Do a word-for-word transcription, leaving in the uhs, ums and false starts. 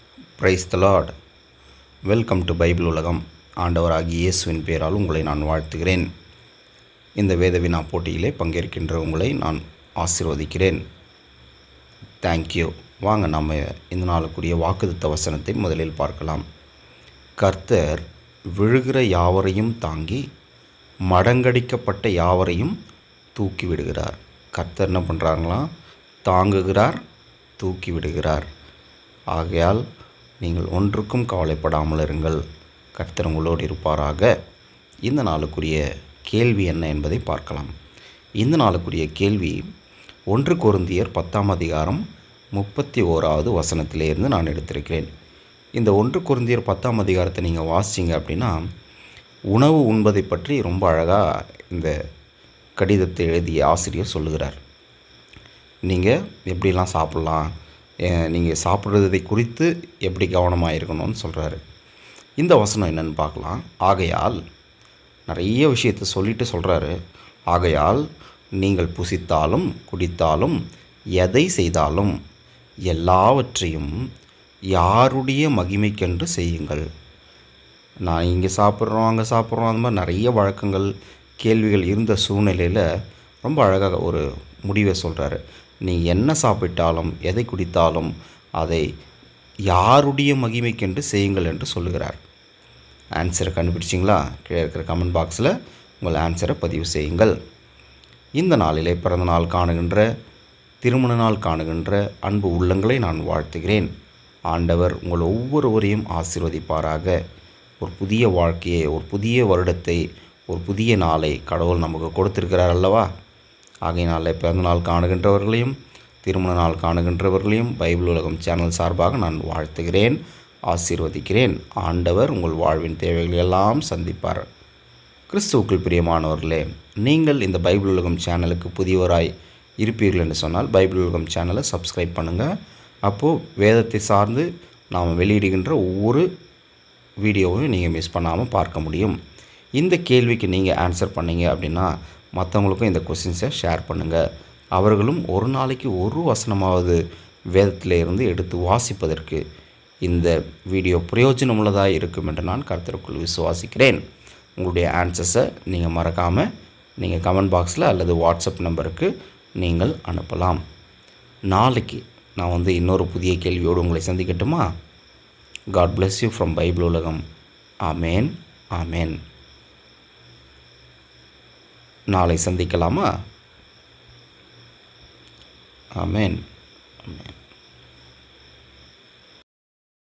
Price the Lord. Welcome to Bible உலகம். ஆண்டவராகிய இயேசுவின் பெயரால் உங்களை நான் வாழ்த்துகிறேன். இந்த வேத வினா போட்டியிலே பங்கேற்கின்ற உங்களை நான் ஆசீர்வதிக்கிறேன். தேங்க்யூ. வாங்க நம்ம இந்த நாளுக்குரிய வாக்குத்தத்த வசனத்தை முதலில் பார்க்கலாம். கர்த்தர் விழுகிற யாவரையும் தாங்கி மடங்கடிக்கப்பட்ட யாவரையும் தூக்கி விடுகிறார். கர்த்தர் என்ன பண்ணுறாங்களாம்? தாங்குகிறார், தூக்கி விடுகிறார். ஆகையால் நீங்கள் ஒன்றுக்கும் கவலைப்படாமல் இருங்கள். கர்த்தர் உங்களோடு இருப்பாராக. இந்த நாளுக்குரிய கேள்வி என்ன என்பதை பார்க்கலாம். இந்த நாளுக்குரிய கேள்வி ஒன்று கொரிந்தியர் பத்தாம் அதிகாரம் முப்பத்தி ஓராவது வசனத்திலிருந்து நான் எடுத்திருக்கிறேன். இந்த ஒன்று கொரிந்தியர் பத்தாம் அதிகாரத்தை நீங்கள் வாசிச்சிங்க அப்படின்னா, உணவு உண்பதை பற்றி ரொம்ப அழகாக இந்த கடிதத்தை எழுதிய ஆசிரியர் சொல்லுகிறார். நீங்கள் எப்படிலாம் சாப்பிட்லாம், நீங்கள் சாப்பிட்றதை குறித்து எப்படி கவனமாக இருக்கணும்னு சொல்கிறாரு. இந்த வசனம் என்னென்னு பார்க்கலாம். ஆகையால் நிறைய விஷயத்தை சொல்லிட்டு சொல்கிறாரு. ஆகையால் நீங்கள் புசித்தாலும் குடித்தாலும் எதை செய்தாலும் எல்லாவற்றையும் யாருடைய மகிமைக்கென்று செய்யுங்கள். நான் இங்கே சாப்பிட்றோம், அங்கே சாப்பிட்றோம், அந்த மாதிரி நிறைய வழக்கங்கள் கேள்விகள் இருந்த சூழ்நிலையில் ரொம்ப அழகாக ஒரு முடிவை சொல்கிறாரு. நீங்கள் என்ன சாப்பிட்டாலும் எதை குடித்தாலும் அதை யாருடைய மகிமைக்கென்று செய்யுங்கள் என்று சொல்லுகிறார். ஆன்சரை கண்டுபிடிச்சிங்களா? கீழே இருக்கிற கமெண்ட் பாக்ஸில் உங்கள் ஆன்சரை பதிவு செய்யுங்கள். இந்த நாளிலே பிறந்த நாள் காணுகின்ற, திருமண நாள் காணுகின்ற அன்பு உள்ளங்களை நான் வாழ்த்துகிறேன். ஆண்டவர் உங்கள் ஒவ்வொருவரையும் ஆசீர்வதிப்பாராக. ஒரு புதிய வாழ்க்கையை, ஒரு புதிய வருடத்தை, ஒரு புதிய நாளை கடவுள் நமக்கு கொடுத்திருக்கிறார் அல்லவா? ஆகையினாலே பிறந்த நாள் காணுகின்றவர்களையும் திருமண நாள் காணுகின்றவர்களையும் பைபிள் உலகம் சேனல் சார்பாக நான் வாழ்த்துகிறேன், ஆசீர்வதிக்கிறேன். ஆண்டவர் உங்கள் வாழ்வின் தேவைகளை எல்லாம் சந்திப்பார். கிறிஸ்துவுக்குள் பிரியமானவர்களே, நீங்கள் இந்த பைபிள் உலகம் சேனலுக்கு புதியவராய் இருப்பீர்கள் என்று சொன்னால் பைபிள் உலகம் சேனலை சப்ஸ்கிரைப் பண்ணுங்கள். அப்போது வேதத்தை சார்ந்து நாம் வெளியிடுகின்ற ஒவ்வொரு வீடியோவையும் நீங்கள் மிஸ் பண்ணாமல் பார்க்க முடியும். இந்த கேள்விக்கு நீங்கள் ஆன்சர் பண்ணீங்க அப்படின்னா மற்றவங்களுக்கும் இந்த கொஸ்டின்ஸை ஷேர் பண்ணுங்கள். அவர்களும் ஒரு நாளைக்கு ஒரு வசனமாவது வேதத்தில் இருந்து எடுத்து வாசிப்பதற்கு இந்த வீடியோ பிரயோஜனமுள்ளதாக இருக்கும் என்று நான் கர்த்தருக்குள் விசுவாசிக்கிறேன். உங்களுடைய ஆன்சர்ஸை நீங்கள் மறக்காமல் நீங்கள் கமெண்ட் பாக்ஸில் அல்லது வாட்ஸ்அப் நம்பருக்கு நீங்கள் அனுப்பலாம். நாளைக்கு நான் வந்து இன்னொரு புதிய கேள்வியோடு உங்களை சந்திக்கட்டுமா? God bless you from Bible உலகம். ஆமேன், ஆமேன். நாளை சந்திக்கலாமா? ஆமேன், ஆமேன்.